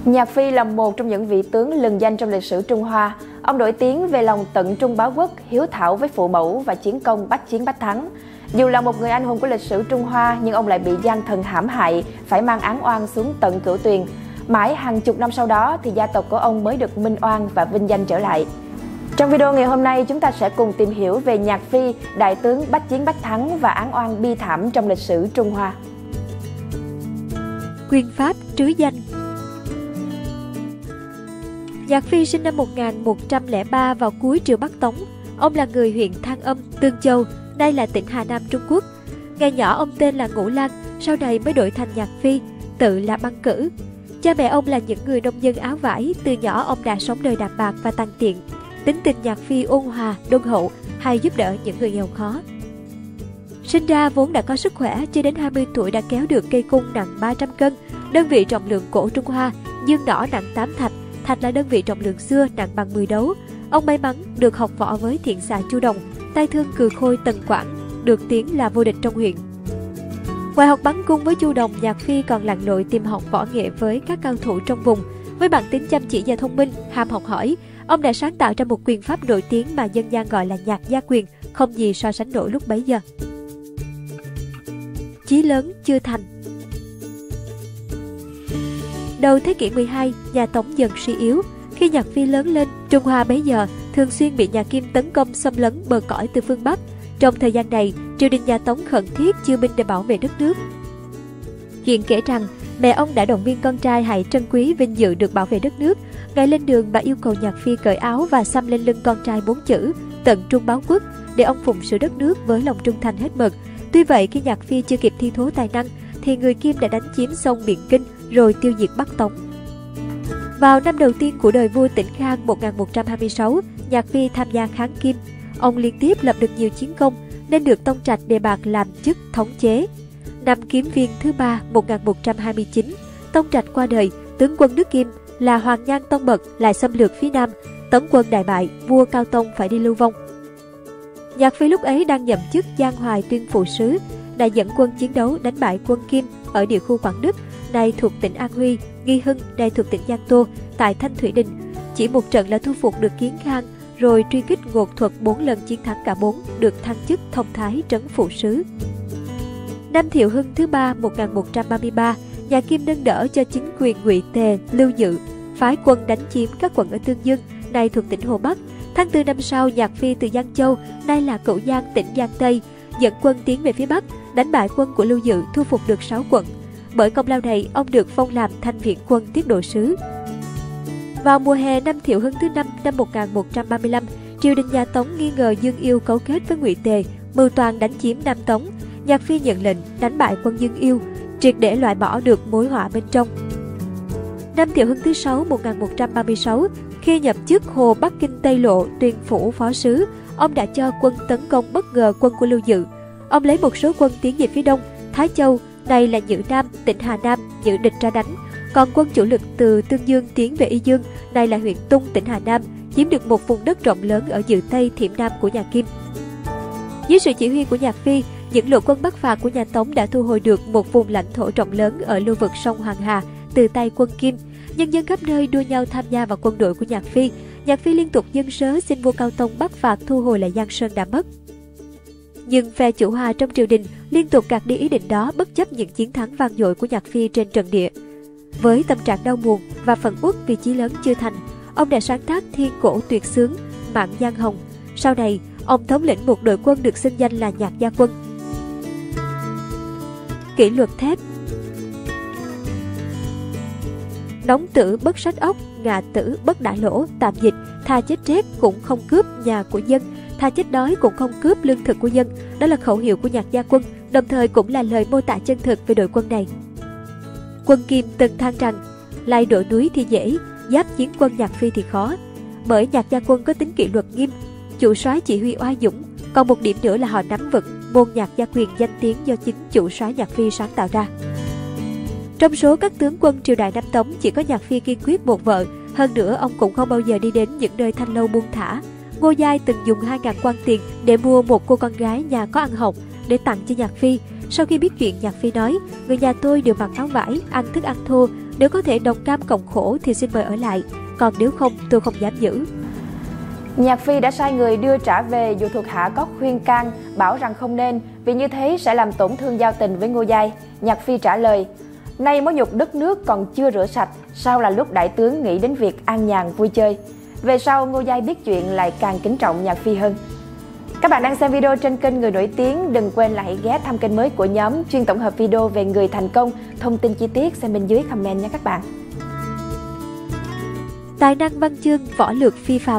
Nhạc Phi là một trong những vị tướng lừng danh trong lịch sử Trung Hoa. Ông nổi tiếng về lòng tận trung báo quốc, hiếu thảo với phụ mẫu và chiến công bách chiến bách thắng. Dù là một người anh hùng của lịch sử Trung Hoa, nhưng ông lại bị gian thần hãm hại, phải mang án oan xuống tận Cửu Tuyền. Mãi hàng chục năm sau đó thì gia tộc của ông mới được minh oan và vinh danh trở lại. Trong video ngày hôm nay, chúng ta sẽ cùng tìm hiểu về Nhạc Phi, đại tướng bách chiến bách thắng và án oan bi thảm trong lịch sử Trung Hoa. Quyền pháp trứ danh. Nhạc Phi sinh năm 1103 vào cuối triều Bắc Tống. Ông là người huyện Thang Âm, Tương Châu, nay là tỉnh Hà Nam, Trung Quốc. Ngày nhỏ ông tên là Ngũ Lang, sau này mới đổi thành Nhạc Phi, tự là Băng Cử. Cha mẹ ông là những người nông dân áo vải, từ nhỏ ông đã sống đời đạm bạc và tăng tiện. Tính tình Nhạc Phi ôn hòa, đôn hậu, hay giúp đỡ những người nghèo khó. Sinh ra vốn đã có sức khỏe, chưa đến 20 tuổi đã kéo được cây cung nặng 300 cân, đơn vị trọng lượng cổ Trung Hoa, dương đỏ nặng 8 thạch, thạch là đơn vị trọng lượng xưa nặng bằng 10 đấu. Ông may mắn được học võ với thiện xạ Chu Đồng, tay thương Cừ Khôi Tần Quảng, được tiếng là vô địch trong huyện. Ngoài học bắn cung với Chu Đồng, Nhạc Phi còn lặn lội tìm học võ nghệ với các cao thủ trong vùng. Với bản tính chăm chỉ và thông minh, ham học hỏi, ông đã sáng tạo ra một quyền pháp nổi tiếng mà dân gian gọi là Nhạc Gia Quyền, không gì so sánh nổi lúc bấy giờ. Chí lớn chưa thành. Đầu thế kỷ 12, nhà Tống dần suy yếu. Khi Nhạc Phi lớn lên, Trung Hoa bấy giờ thường xuyên bị nhà Kim tấn công xâm lấn bờ cõi từ phương Bắc. Trong thời gian này, triều đình nhà Tống khẩn thiết chiêu binh để bảo vệ đất nước. Chuyện kể rằng, mẹ ông đã động viên con trai hãy trân quý vinh dự được bảo vệ đất nước. Ngày lên đường, bà yêu cầu Nhạc Phi cởi áo và xăm lên lưng con trai 4 chữ tận trung báo quốc để ông phụng sự đất nước với lòng trung thành hết mực. Tuy vậy, khi Nhạc Phi chưa kịp thi thố tài năng, thì người Kim đã đánh chiếm xong Biện Kinh rồi tiêu diệt Bắc Tống. Vào năm đầu tiên của đời vua Tĩnh Khang 1126, Nhạc Phi tham gia kháng Kim. Ông liên tiếp lập được nhiều chiến công nên được Tông Trạch đề bạt làm chức thống chế. Năm Kiếm Viên thứ 3 1129, Tông Trạch qua đời, tướng quân nước Kim là Hoàng Nhan Tông Bật lại xâm lược phía Nam, Tống quân đại bại, vua Cao Tông phải đi lưu vong. Nhạc Phi lúc ấy đang nhậm chức Giang Hoài Tuyên Phụ Sứ, đã dẫn quân chiến đấu đánh bại quân Kim ở địa khu Quảng Đức, nay thuộc tỉnh An Huy, Nghi Hưng, nay thuộc tỉnh Giang Tô, tại Thanh Thủy Đình. Chỉ một trận là thu phục được Kiến Khang, rồi truy kích Ngột Thuật 4 lần chiến thắng cả 4, được thăng chức thông thái trấn phụ sứ. Năm Thiệu Hưng thứ 3 1133, nhà Kim nâng đỡ cho chính quyền Ngụy Tề, Lưu Dự, phái quân đánh chiếm các quận ở Tương Dương, nay thuộc tỉnh Hồ Bắc. Tháng 4 năm sau, Nhạc Phi từ Giang Châu, nay là Cửu Giang, tỉnh Giang Tây, dẫn quân tiến về phía Bắc, đánh bại quân của Lưu Dự, thu phục được 6 quận. Bởi công lao này, ông được phong làm Thanh Viện quân tiết độ sứ. Vào mùa hè năm Thiệu Hưng thứ 5 năm 1135, triều đình nhà Tống nghi ngờ Dương Yêu cấu kết với Ngụy Tề, mưu toan đánh chiếm Nam Tống. Nhạc Phi nhận lệnh đánh bại quân Dương Yêu, triệt để loại bỏ được mối họa bên trong. Năm Thiệu Hưng thứ 6 1136, khi nhập chức Hồ Bắc Kinh Tây Lộ Tuyên Phủ Phó Sứ, ông đã cho quân tấn công bất ngờ quân của Lưu Dự. Ông lấy một số quân tiến về phía đông, Thái Châu, nay là Nhữ Nam, tỉnh Hà Nam, Nhữ địch ra đánh. Còn quân chủ lực từ Tương Dương tiến về Y Dương, nay là huyện Tung, tỉnh Hà Nam, chiếm được một vùng đất rộng lớn ở Dự Tây, Thiểm Nam của nhà Kim. Dưới sự chỉ huy của Nhạc Phi, những lộ quân Bắc phạt của nhà Tống đã thu hồi được một vùng lãnh thổ rộng lớn ở lưu vực sông Hoàng Hà từ tay quân Kim. Nhân dân khắp nơi đua nhau tham gia vào quân đội của Nhạc Phi. Nhạc Phi liên tục dâng sớ xin vua Cao Tông bắc phạt thu hồi lại Giang Sơn đã mất. Nhưng phe chủ hòa trong triều đình liên tục gạt đi ý định đó, bất chấp những chiến thắng vang dội của Nhạc Phi trên trận địa. Với tâm trạng đau buồn và phẫn uất vì chí lớn chưa thành, ông đã sáng tác thiên cổ tuyệt xướng Mạn Giang Hồng. Sau này, ông thống lĩnh một đội quân được xưng danh là Nhạc Gia Quân. Kỷ luật thép. Đóng tử bất sách ốc, ngạ tử bất đại lỗ, tạm dịch, thà chết rét cũng không cướp nhà của dân, thà chết đói cũng không cướp lương thực của dân. Đó là khẩu hiệu của Nhạc Gia Quân, đồng thời cũng là lời mô tả chân thực về đội quân này. Quân Kim từng than rằng, lai đổi núi thì dễ, giáp chiến quân Nhạc Phi thì khó. Bởi Nhạc Gia Quân có tính kỷ luật nghiêm, chủ soái chỉ huy oai dũng. Còn một điểm nữa là họ nắm vững môn Nhạc Gia Quyền danh tiếng do chính chủ soái Nhạc Phi sáng tạo ra. Trong số các tướng quân triều đại Nam Tống, chỉ có Nhạc Phi kiên quyết một vợ. Hơn nữa, ông cũng không bao giờ đi đến những nơi thanh lâu buông thả. Ngô Giai từng dùng 2.000 quan tiền để mua một cô con gái nhà có ăn học để tặng cho Nhạc Phi. Sau khi biết chuyện, Nhạc Phi nói, người nhà tôi đều mặc áo vải, ăn thức ăn thô, Nếu có thể đồng cam cộng khổ thì xin mời ở lại, còn nếu không tôi không dám giữ. Nhạc Phi đã sai người đưa trả về dù thuộc hạ có khuyên can, bảo rằng không nên, vì như thế sẽ làm tổn thương giao tình với Ngô Giai. Nhạc Phi trả lời: nay mối nhục đất nước còn chưa rửa sạch, sao là lúc đại tướng nghĩ đến việc an nhàn vui chơi. Về sau Ngô Giai biết chuyện lại càng kính trọng Nhạc Phi hơn. Các bạn đang xem video trên kênh Người Nổi Tiếng, đừng quên là hãy ghé thăm kênh mới của nhóm chuyên tổng hợp video về người thành công. Thông tin chi tiết xem bên dưới comment nha các bạn. Tài năng văn chương, võ lược phi phàm.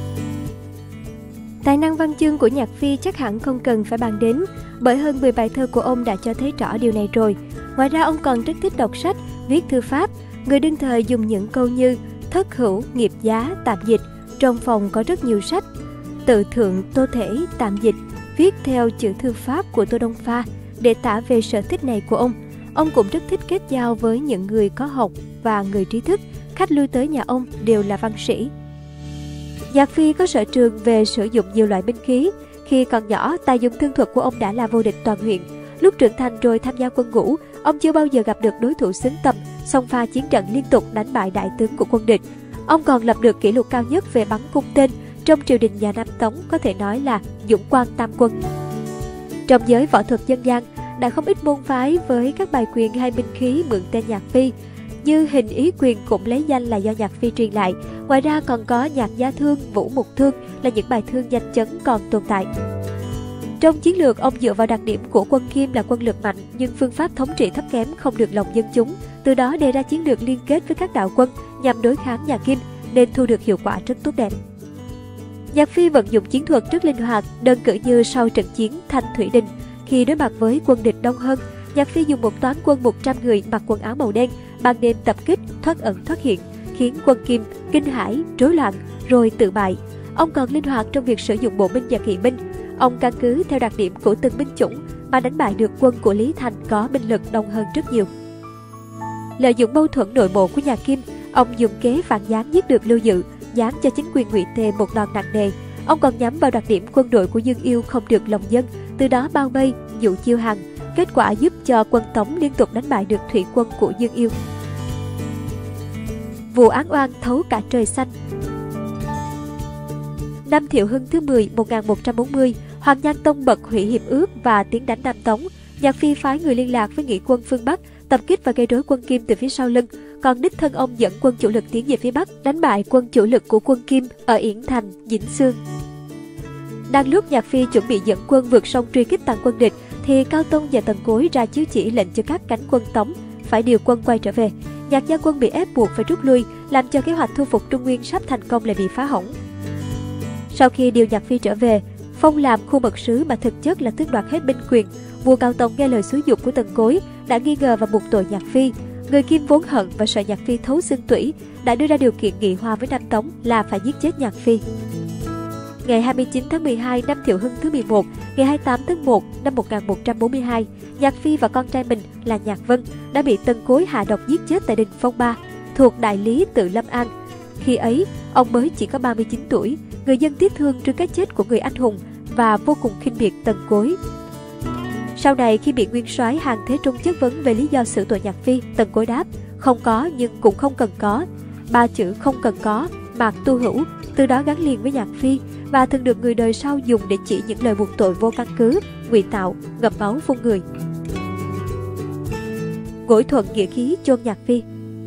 Tài năng văn chương của Nhạc Phi chắc hẳn không cần phải bàn đến, bởi hơn 10 bài thơ của ông đã cho thấy rõ điều này rồi. Ngoài ra ông còn rất thích đọc sách, viết thư pháp. Người đương thời dùng những câu như thất hữu, nghiệp giá, tạm dịch. Trong phòng có rất nhiều sách. Tự thượng, tô thể, tạm dịch, viết theo chữ thư pháp của Tô Đông Pha để tả về sở thích này của ông. Ông cũng rất thích kết giao với những người có học và người trí thức. Khách lui tới nhà ông đều là văn sĩ. Nhạc Phi có sở trường về sử dụng nhiều loại binh khí. Khi còn nhỏ, tài dụng thương thuật của ông đã là vô địch toàn huyện. Lúc trưởng thành rồi tham gia quân ngũ, ông chưa bao giờ gặp được đối thủ xứng tầm, xông pha chiến trận liên tục đánh bại đại tướng của quân địch. Ông còn lập được kỷ lục cao nhất về bắn cung tên trong triều đình nhà Nam Tống, có thể nói là dũng quan tam quân. Trong giới võ thuật dân gian, đã không ít môn phái với các bài quyền hay binh khí mượn tên Nhạc Phi. Như Hình Ý Quyền cũng lấy danh là do Nhạc Phi truyền lại. Ngoài ra còn có Nhạc Gia Thương, Vũ Mục Thương là những bài thương danh chấn còn tồn tại. Trong chiến lược, ông dựa vào đặc điểm của quân Kim là quân lực mạnh nhưng phương pháp thống trị thấp kém, không được lòng dân chúng. Từ đó đề ra chiến lược liên kết với các đạo quân nhằm đối kháng nhà Kim, nên thu được hiệu quả rất tốt đẹp. Nhạc Phi vận dụng chiến thuật rất linh hoạt, đơn cử như sau trận chiến Thanh Thủy Đình. Khi đối mặt với quân địch đông hơn, Nhạc Phi dùng một toán quân 100 người mặc quần áo màu đen, ban đêm tập kích, thoát ẩn thoát hiện, khiến quân Kim kinh hãi, rối loạn, rồi tự bại. Ông còn linh hoạt trong việc sử dụng bộ binh và kỵ binh. Ông căn cứ theo đặc điểm của từng binh chủng mà đánh bại được quân của Lý Thành có binh lực đông hơn rất nhiều. Lợi dụng mâu thuẫn nội bộ của nhà Kim, ông dùng kế phản gián giết được Lưu Dự, giáng cho chính quyền Ngụy Tề một đòn nặng nề. Ông còn nhắm vào đặc điểm quân đội của Dương Yêu không được lòng dân, từ đó bao vây, dụ chiêu hàng. Kết quả giúp cho quân Tống liên tục đánh bại được thủy quân của Dương Yêu. Vụ án oan thấu cả trời xanh. Năm Thiệu Hưng thứ 10 1140, Hoàng Nhan Tông bật hủy hiệp ước và tiến đánh Nam Tống. Nhạc Phi phái người liên lạc với nghĩa quân phương Bắc, tập kích và gây rối quân Kim từ phía sau lưng. Còn đích thân ông dẫn quân chủ lực tiến về phía Bắc, đánh bại quân chủ lực của quân Kim ở Yển Thành, Dĩnh Xương. Đang lúc Nhạc Phi chuẩn bị dẫn quân vượt sông truy kích tàn quân địch, thì Cao Tông và Tần Cối ra chiếu chỉ lệnh cho các cánh quân Tống phải điều quân quay trở về. Nhạc Gia quân bị ép buộc phải rút lui, làm cho kế hoạch thu phục Trung Nguyên sắp thành công lại bị phá hỏng. Sau khi điều Nhạc Phi trở về, phong làm khu mật sứ mà thực chất là tước đoạt hết binh quyền, vua Cao Tông nghe lời xúi giục của Tần Cối đã nghi ngờ và buộc tội Nhạc Phi. Người Kim vốn hận và sợ Nhạc Phi thấu xương tủy đã đưa ra điều kiện nghị hòa với Nam Tống là phải giết chết Nhạc Phi. Ngày 29 tháng 12 năm Thiệu Hưng thứ 11, ngày 28 tháng 1 năm 1142, Nhạc Phi và con trai mình là Nhạc Vân đã bị Tần Cối hạ độc giết chết tại đình Phong Ba, thuộc đại lý tự Lâm An. Khi ấy, ông mới chỉ có 39 tuổi, người dân tiếc thương trước cái chết của người anh hùng và vô cùng khinh biệt Tần Cối. Sau này khi bị nguyên soái Hàn Thế Trung chất vấn về lý do xử tội Nhạc Phi, Tần Cối đáp: không có nhưng cũng không cần có. Ba chữ không cần có, mạc tu hữu, từ đó gắn liền với Nhạc Phi và thường được người đời sau dùng để chỉ những lời buộc tội vô căn cứ, ngụy tạo, ngậm máu phun người. Ngỗi Thuận nghĩa khí chôn Nhạc Phi.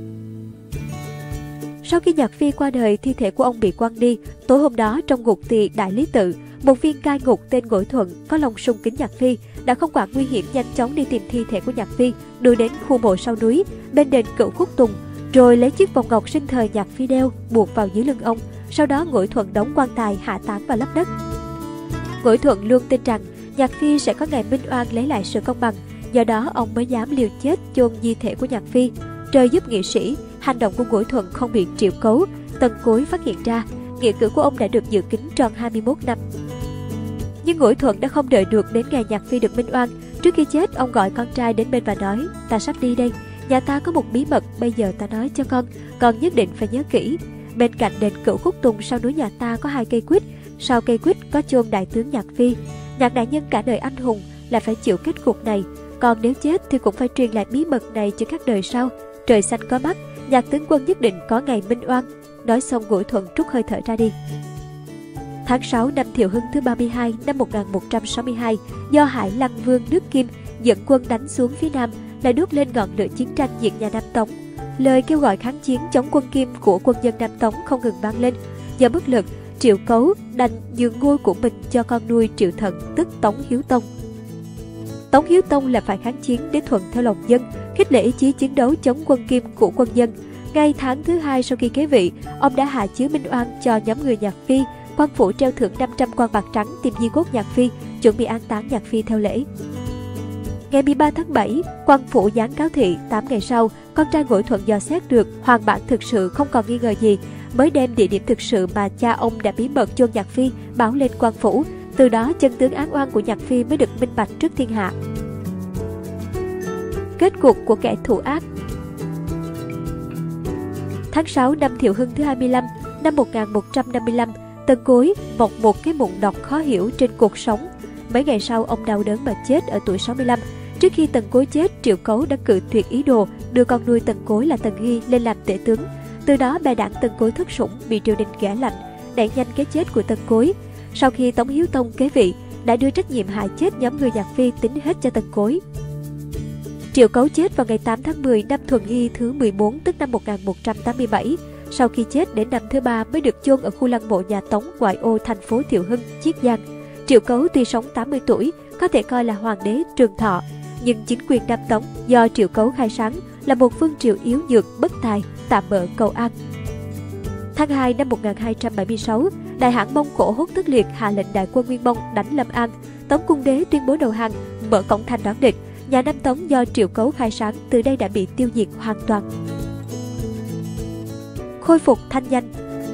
Sau khi Nhạc Phi qua đời, thi thể của ông bị quăng đi. Tối hôm đó trong ngục tỳ Đại Lý Tự, một viên cai ngục tên Ngỗi Thuận có lòng sùng kính Nhạc Phi đã không quản nguy hiểm nhanh chóng đi tìm thi thể của Nhạc Phi, đuổi đến khu mộ sau núi bên đền Cửu Khúc Tùng, rồi lấy chiếc vòng ngọc sinh thời Nhạc Phi đeo buộc vào dưới lưng ông. Sau đó Ngỗi Thuận đóng quan tài hạ táng vào lấp đất. Ngỗi Thuận luôn tin rằng Nhạc Phi sẽ có ngày minh oan lấy lại sự công bằng, do đó ông mới dám liều chết chôn di thể của Nhạc Phi. Trời giúp nghị sĩ, hành động của Ngỗi Thuận không bị triệu cấu. Tần Cối phát hiện ra, nghĩa cử của ông đã được dự kín tròn 21 năm. Nhưng Ngỗi Thuận đã không đợi được đến ngày Nhạc Phi được minh oan. Trước khi chết, ông gọi con trai đến bên và nói: ta sắp đi đây, nhà ta có một bí mật, bây giờ ta nói cho con nhất định phải nhớ kỹ. Bên cạnh đền Cửu Khúc Tùng sau núi nhà ta có 2 cây quýt, sau cây quýt có chôn đại tướng Nhạc Phi. Nhạc đại nhân cả đời anh hùng là phải chịu kết cục này, còn nếu chết thì cũng phải truyền lại bí mật này cho các đời sau. trời xanh có mắt, nhạc tướng quân nhất định có ngày minh oan. Nói xong Ngụy Thuận trút hơi thở ra đi. Tháng 6 năm Thiệu Hưng thứ 32 năm 1162, do Hải Lăng Vương nước Kim dẫn quân đánh xuống phía Nam, lại đốt lên ngọn lửa chiến tranh diệt nhà Nam Tống. Lời kêu gọi kháng chiến chống quân Kim của quân dân Nam Tống không ngừng vang lên. Do bất lực, Triệu Cấu đành nhường ngôi của mình cho con nuôi Triệu Thận, tức Tống Hiếu Tông. Tống Hiếu Tông là phải kháng chiến để thuận theo lòng dân, khích lệ ý chí chiến đấu chống quân Kim của quân dân. Ngay tháng thứ 2 sau khi kế vị, ông đã hạ chiếu minh oan cho nhóm người Nhạc Phi. Quan phủ treo thưởng 500 quan bạc trắng tìm di cốt Nhạc Phi, chuẩn bị an táng Nhạc Phi theo lễ. Ngày 13 tháng 7, quan phủ giáng cáo thị. 8 ngày sau, con trai Ngụy Thuận dò xét được hoàng bản thực sự không còn nghi ngờ gì, mới đem địa điểm thực sự mà cha ông đã bí mật chôn Nhạc Phi báo lên quan phủ. Từ đó chân tướng án oan của Nhạc Phi mới được minh bạch trước thiên hạ. Kết cục của kẻ thù ác. Tháng 6 năm Thiệu Hưng thứ 25 năm 1155, Tân Cối mọc một cái mụn độc khó hiểu trên cột sống. Mấy ngày sau, ông đau đớn mà chết ở tuổi 65. Trước khi Tần Cối chết, Triệu Cấu đã cự tuyệt ý đồ đưa con nuôi Tần Cối là Tần Hy lên làm tể tướng. Từ đó bè đảng Tần Cối thất sủng, bị triều đình ghẻ lạnh, đẩy nhanh cái chết của Tần Cối. Sau khi Tống Hiếu Tông kế vị, đã đưa trách nhiệm hại chết nhóm người Nhạc Phi tính hết cho Tần Cối. Triệu Cấu chết vào ngày 8 tháng 10 năm Thuần Hy thứ 14, tức năm 1187. Sau khi chết, đến năm thứ 3 mới được chôn ở khu lăng mộ nhà Tống ngoại ô thành phố Thiệu Hưng, Chiết Giang. Triệu Cấu tuy sống 80 tuổi, có thể coi là hoàng đế trường thọ, nhưng chính quyền Nam Tống do Triệu Cấu khai sáng là một vương triều yếu nhược, bất tài, tạm bợ cầu an. Tháng 2 năm 1276, Đại hãn Mông Cổ Hốt Tất Liệt hạ lệnh đại quân Nguyên Mông đánh Lâm An. Tống Cung Đế tuyên bố đầu hàng, mở cổng thành đón địch. Nhà Nam Tống do Triệu Cấu khai sáng từ đây đã bị tiêu diệt hoàn toàn. Khôi phục thanh danh.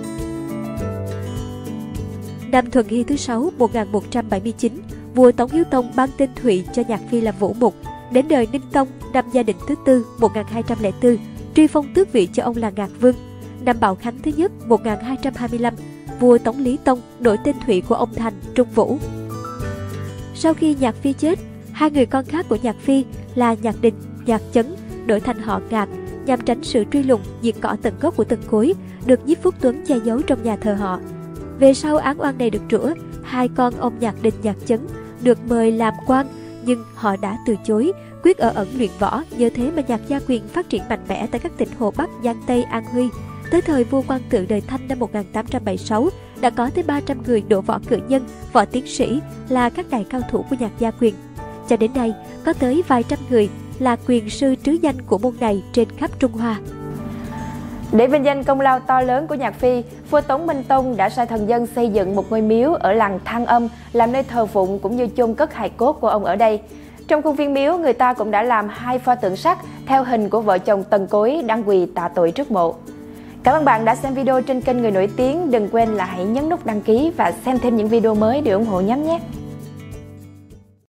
Năm Thuần Hy thứ 6 1179, vua Tống Hiếu Tông ban tên Thụy cho Nhạc Phi làm vũ mục. Đến đời Ninh Tông năm Gia Định thứ 4 1204, truy phong tước vị cho ông là Ngạc Vương. Năm Bảo Khánh thứ nhất 1225, vua Tống Lý Tông đổi tên Thụy của ông thành Trung Vũ. Sau khi Nhạc Phi chết, hai người con khác của Nhạc Phi là Nhạc Đình, Nhạc Chấn đổi thành họ Ngạc nhằm tránh sự truy lùng, diệt cỏ tận gốc của Tần Cối, được Nhiếp Phúc Tuấn che giấu trong nhà thờ họ. Về sau án oan này được rửa, hai con ông Nhạc Đình, Nhạc Chấn được mời làm quan, nhưng họ đã từ chối, quyết ở ẩn luyện võ. Nhờ thế mà Nhạc gia quyền phát triển mạnh mẽ tại các tỉnh Hồ Bắc, Giang Tây, An Huy. Tới thời vua Quang Tự đời Thanh năm 1876, đã có tới 300 người đỗ võ cử nhân, võ tiến sĩ là các đại cao thủ của Nhạc gia quyền. Cho đến nay, có tới vài trăm người là quyền sư trứ danh của môn này trên khắp Trung Hoa. Để vinh danh công lao to lớn của Nhạc Phi, vua Tống Minh Tông đã sai thần dân xây dựng một ngôi miếu ở làng Thăng Âm làm nơi thờ phụng cũng như chôn cất hài cốt của ông ở đây. Trong khuôn viên miếu, người ta cũng đã làm hai pho tượng sắt theo hình của vợ chồng Tần Cối đang quỳ tạ tội trước mộ. Cảm ơn bạn đã xem video trên kênh Người Nổi Tiếng. Đừng quên là hãy nhấn nút đăng ký và xem thêm những video mới để ủng hộ nhóm nhé.